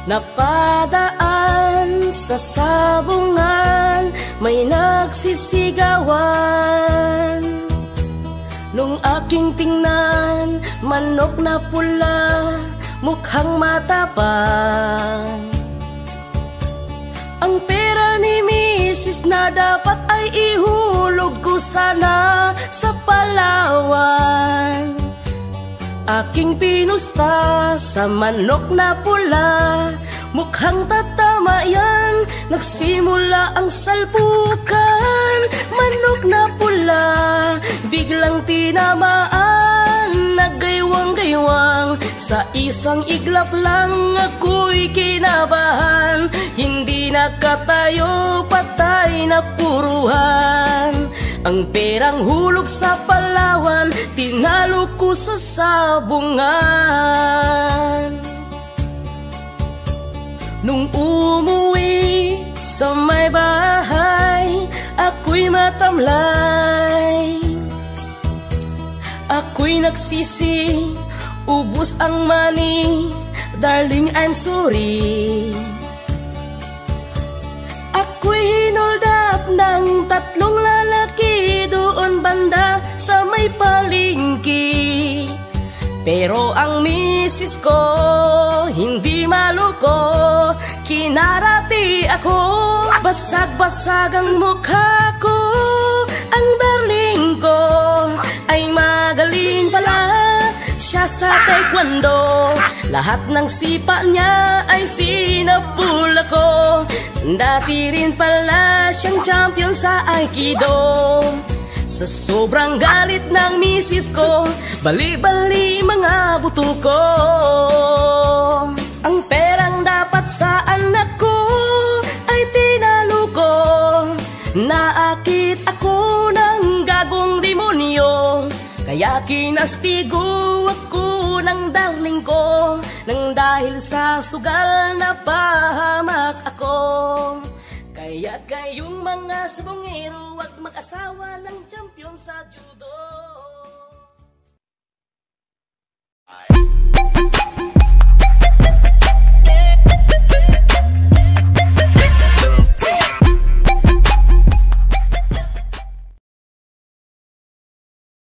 Napadaan sa sabungan, may nagsisigawan. Nung aking tingnan, manok na pula, mukhang matapang. Ang pera ni Mrs. na dapat ay ihulog ko sana sa Palawan. Aking pinusta sa manok na pula, mukhang tatama yan, nagsimula ang salpukan. Manok na pula, biglang tinamaan, nagaywang-gaywang. Sa isang iglap lang ako'y kinabahan, hindi nakatayo, patay na puruhan. Ang perang hulog sa Palawan, tinalo ko sa sabungan. Nung umuwi sa may bahay, ako'y matamlay. Ako'y nagsisi, ubos ang money, darling I'm sorry. Ako'y hinold up ng 3 lalaki doon banda sa may palengke. Pero ang misis ko hindi maluko, kinarati ako, basag-basag ang mukha ko. Ang darling ko ay magaling pala, siya sa taekwondo, lahat ng sipa niya ay sinapula ko. Dati rin pala siyang champion sa Aikido. Sa sobrang galit ng misis ko, bali-bali mga buto ko. Ang perang dapat sa anak ko ay tinalo ko. Naakit ako ng gagong demonyo, kaya kinastigo ako ng darling ko, nang dahil sa sugal na pahamak ako. Kaya kayong mga sabongero, wag mag-asawa ng champion sa judo.